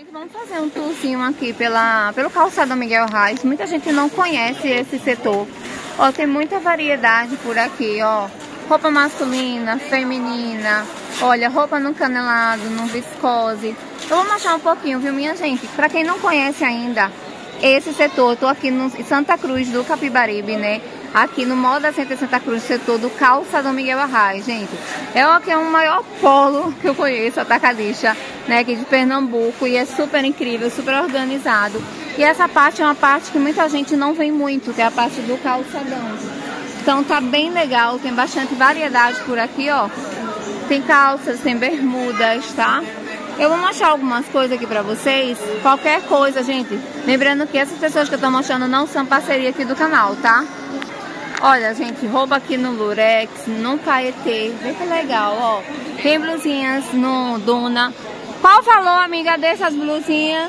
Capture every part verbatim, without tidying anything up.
Gente, vamos fazer um tourzinho aqui pela, pelo calçadão Miguel Reis. Muita gente não conhece esse setor. Ó, tem muita variedade por aqui, ó. Roupa masculina, feminina. Olha, roupa no canelado, no viscose. Eu vou mostrar um pouquinho, viu, minha gente? Pra quem não conhece ainda esse setor, eu tô aqui no Santa Cruz do Capibaribe, né? Aqui no Moda Center Santa Cruz, setor do calçadão Miguel Arraes, gente. É o que é o maior polo que eu conheço, atacadista, né, aqui de Pernambuco, e é super incrível, super organizado. E essa parte é uma parte que muita gente não vem muito, que é a parte do calçadão. Então tá bem legal, tem bastante variedade por aqui, ó. Tem calças, tem bermudas, tá? Eu vou mostrar algumas coisas aqui pra vocês. Qualquer coisa, gente. Lembrando que essas pessoas que eu tô mostrando não são parceria aqui do canal, tá? Olha, gente, roupa aqui no Lurex, no Caetê. Vê que legal, ó. Tem blusinhas no Duna. Qual o valor, amiga, dessas blusinhas?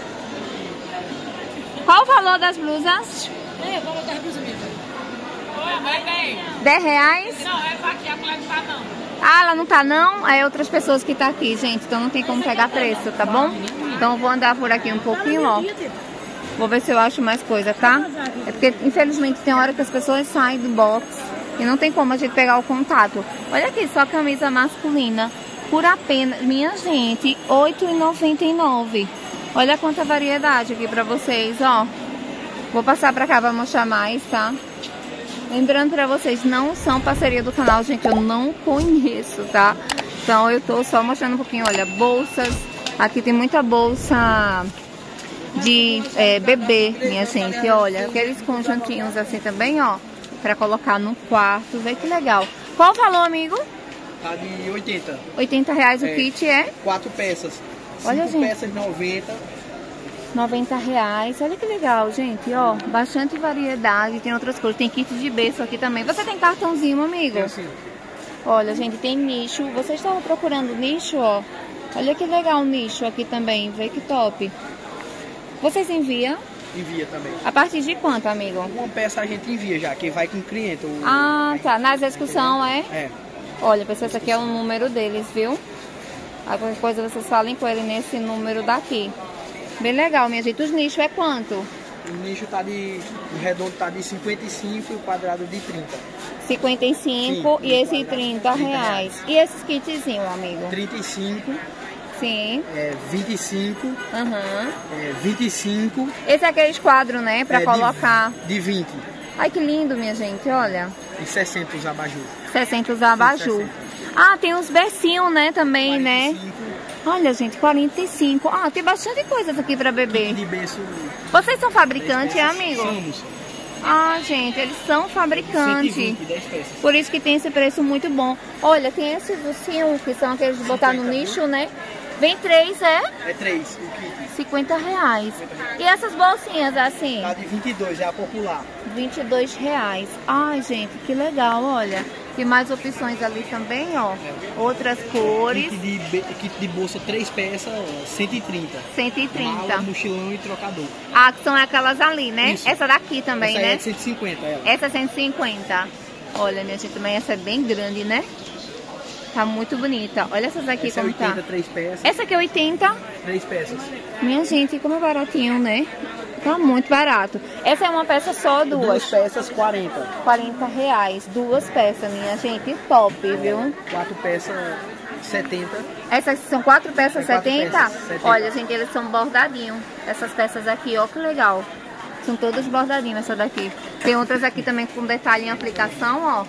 Qual o valor das blusas? É, o valor das blusas mesmo. dez reais? Não, é pra aqui, a mulher não tá não. Ah, ela não tá não? É outras pessoas que tá aqui, gente. Então não tem como pegar preço, tá bom? Então eu vou andar por aqui um pouquinho, ó. Vou ver se eu acho mais coisa, tá? É porque, infelizmente, tem hora que as pessoas saem do box e não tem como a gente pegar o contato. Olha aqui, só camisa masculina. Por apenas, minha gente, oito reais e noventa e nove centavos. Olha quanta variedade aqui pra vocês, ó. Vou passar pra cá pra mostrar mais, tá? Lembrando pra vocês, não são parceria do canal, gente, eu não conheço, tá? Então eu tô só mostrando um pouquinho, olha, bolsas. Aqui tem muita bolsa de é, bebê, minha gente, olha. Aqueles conjuntinhos assim também, ó, pra colocar no quarto, vê que legal. Qual o valor, amigo? Tá de oitenta. oitenta reais o É, kit, é? Quatro peças. Olha, Cinco gente. peças, noventa. noventa reais, olha que legal, gente, ó, bastante variedade, tem outras coisas, tem kit de berço aqui também. Você tem cartãozinho, amigo? Tem assim. Olha, gente, tem nicho, vocês estavam procurando nicho, ó, olha que legal o nicho aqui também, vê que top. Vocês enviam? Envia também. A partir de quanto, amigo? Uma peça a gente envia já, quem vai com o cliente. O... Ah, tá, nas excursão, é? É. Olha, pessoal, esse aqui é o número deles, viu? Aí qualquer coisa vocês falem com ele nesse número daqui. Bem legal, minha gente. Os nichos é quanto? O nicho tá de... O redondo tá de cinquenta e cinco e o quadrado de trinta. cinquenta e cinco. Sim, e esse trinta reais. E esses kitzinhos, amigo? trinta e cinco. Sim. É, vinte e cinco. Uhum. É, vinte e cinco. Esse é aqueles quadros, né? Pra é, colocar. De, de vinte. Ai, que lindo, minha gente. Olha. E sessenta os abajur. sessenta os abajur. Ah, tem uns bercinhos, né? Também, quarenta e cinco. né? Olha, gente, quarenta e cinco. Ah, tem bastante coisas aqui pra beber. De berço. Vocês são fabricantes, é, amigo? Somos. Ah, gente, eles são fabricantes. cento e vinte, dez peças. Por isso que tem esse preço muito bom. Olha, tem esses ursinhos que são aqueles de botar no nicho, né? Vem três, é? É três, o kit. cinquenta reais. E essas bolsinhas assim? Tá de vinte e dois, é a popular. vinte e dois reais. Ai, gente, que legal, olha. Tem mais opções ali também, ó. Outras cores. Kit de, kit de bolsa, três peças, cento e trinta. cento e trinta. Mala, mochilão e trocador. Ah, que são aquelas ali, né? Isso. Essa daqui também, essa né? É de cento e cinquenta, ela. Essa é cento e cinquenta. Olha, minha gente, também essa é bem grande, né? Tá muito bonita. Olha essas aqui essa como é oitenta, tá. três peças. Essa aqui é oitenta. Três peças. Minha gente, como é baratinho, né? Tá muito barato. Essa é uma peça só, duas? Duas peças, quarenta. quarenta reais. Duas peças, minha gente. Top, viu? Quatro peças, setenta. Essas são quatro peças, É quatro setenta? peças, setenta. Olha, gente, eles são bordadinhos. Essas peças aqui, ó, que legal. São todas bordadinhas essa daqui. Tem outras aqui também com detalhe em aplicação, ó.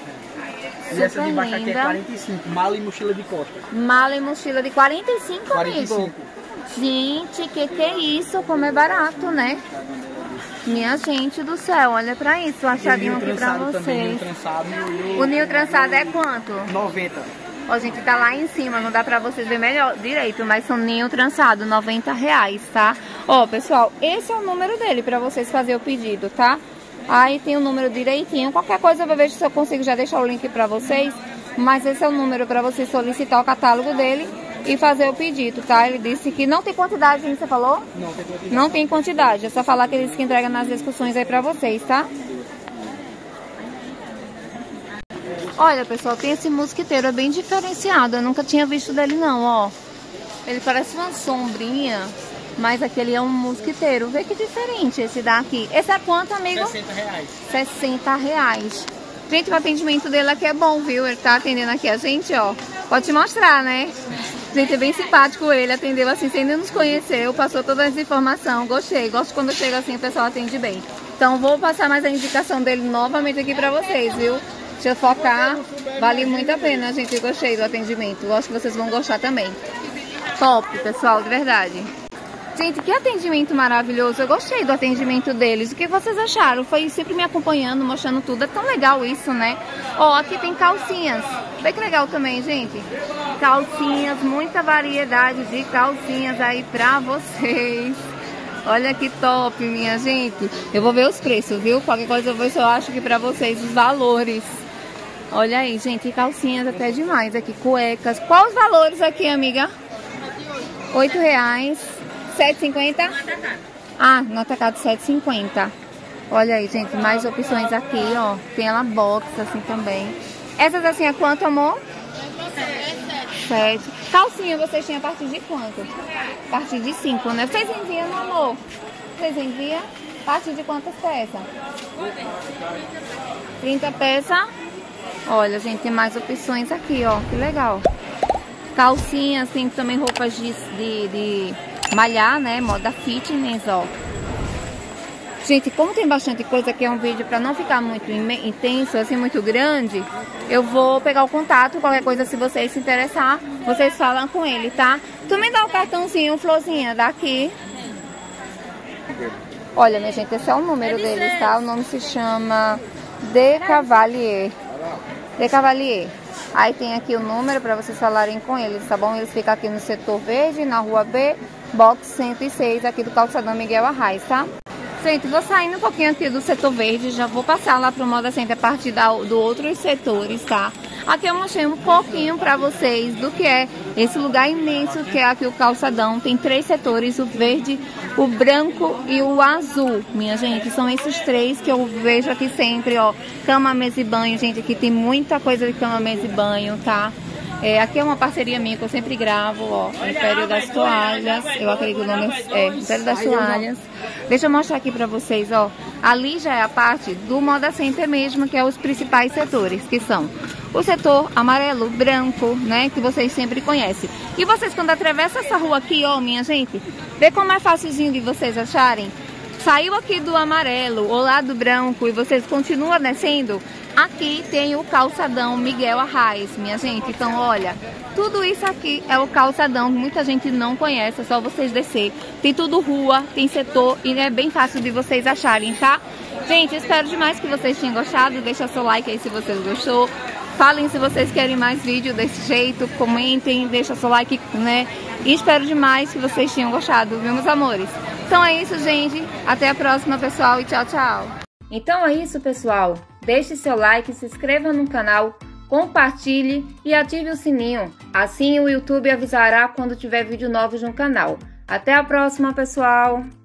E essa de baixo aqui é linda. quarenta e cinco. Mala e mochila de costa. Mala e mochila de quarenta e cinco, quarenta e cinco. amigo. Gente, que que é isso? Como é barato, né? Minha gente do céu, olha pra isso. O achadinho aqui pra Também, vocês. ninho trançado, e O ninho trançado é quanto? noventa. Ó, gente, tá lá em cima, não dá pra vocês verem melhor direito, mas são ninho trançado, noventa reais, tá? Ó, pessoal, esse é o número dele pra vocês fazerem o pedido, tá? Aí tem o número direitinho. Qualquer coisa eu vou ver se eu consigo já deixar o link pra vocês. Mas esse é o número pra você solicitar o catálogo dele e fazer o pedido, tá? Ele disse que não tem quantidade, você falou? Não tem quantidade. Não tem quantidade, é só falar que eles que entregam nas excursões aí pra vocês, tá? Olha, pessoal, tem esse mosquiteiro, é bem diferenciado. Eu nunca tinha visto dele não, ó. Ele parece uma sombrinha. Mas aquele é um mosquiteiro. Vê que diferente esse daqui. Esse é quanto, amigo? sessenta reais. sessenta reais. Gente, o atendimento dele aqui é bom, viu? Ele tá atendendo aqui a gente, ó. Pode te mostrar, né? Gente, é bem simpático ele. Atendeu assim, sem nem nos conhecer. Passou todas as informações. Gostei. Gosto quando chega assim, o pessoal atende bem. Então, vou passar mais a indicação dele novamente aqui pra vocês, viu? Deixa eu focar. Vale muito a pena, gente. Eu gostei do atendimento. Acho que vocês vão gostar também. Top, pessoal, de verdade. Gente, que atendimento maravilhoso. Eu gostei do atendimento deles. O que vocês acharam? Foi sempre me acompanhando, mostrando tudo. É tão legal isso, né? Ó, aqui tem calcinhas. Bem que legal também, gente. Calcinhas, muita variedade de calcinhas aí pra vocês. Olha que top, minha gente. Eu vou ver os preços, viu? Qualquer coisa eu vou ver se eu acho que pra vocês os valores. Olha aí, gente, calcinhas até demais aqui, cuecas. Quais os valores aqui, amiga? oito reais. sete e cinquenta? Ah, no atacado sete e cinquenta. Olha aí, gente, mais opções aqui, ó. Tem ela box assim também. Essas assim é quanto, amor? sete. Calcinha vocês têm a partir de quanto? A partir de cinco, né? Vocês enviam, meu amor? Vocês enviam? A partir de quantas peças? trinta peças. Olha, gente, tem mais opções aqui, ó. Que legal. Calcinhas, tem também roupas de, de, de malhar, né? Moda fitness, ó. Gente, como tem bastante coisa, aqui é um vídeo para não ficar muito intenso, assim, muito grande, eu vou pegar o contato, qualquer coisa, se vocês se interessar, vocês falam com ele, tá? Tu me dá o cartãozinho, Florzinha, daqui. Olha, minha gente, esse é o número deles, tá? O nome se chama De Cavalier. De Cavalier. Aí tem aqui o número para vocês falarem com eles, tá bom? Eles ficam aqui no setor verde, na rua B, box cento e seis, aqui do calçadão Miguel Arraes, tá? Gente, vou saindo um pouquinho aqui do setor verde, já vou passar lá pro Moda Center a partir da, do outros setores, tá? Aqui eu mostrei um pouquinho pra vocês do que é esse lugar imenso que é aqui o calçadão. Tem três setores, o verde, o branco e o azul, minha gente. São esses três que eu vejo aqui sempre, ó. Cama, mesa e banho, gente, aqui tem muita coisa de cama, mesa e banho, tá? É, aqui é uma parceria minha que eu sempre gravo, ó, Império das Toalhas, eu acredito que o nome é, é Império das Toalhas. Deixa eu mostrar aqui pra vocês, ó, ali já é a parte do Moda Center mesmo, que é os principais setores, que são o setor amarelo, branco, né, que vocês sempre conhecem. E vocês quando atravessam essa rua aqui, ó, minha gente, vê como é facilzinho de vocês acharem? Saiu aqui do amarelo ou lá do branco e vocês continuam descendo, aqui tem o calçadão Miguel Arraes, minha gente. Então, olha, tudo isso aqui é o calçadão, muita gente não conhece, é só vocês descer. Tem tudo rua, tem setor e é bem fácil de vocês acharem, tá? Gente, espero demais que vocês tenham gostado. Deixa seu like aí se vocês gostou. Falem se vocês querem mais vídeo desse jeito, comentem, deixa seu like, né? E espero demais que vocês tenham gostado, viu, meus amores? Então é isso, gente. Até a próxima, pessoal, e tchau, tchau. Então é isso, pessoal. Deixe seu like, se inscreva no canal, compartilhe e ative o sininho. Assim o YouTube avisará quando tiver vídeo novos no canal. Até a próxima, pessoal!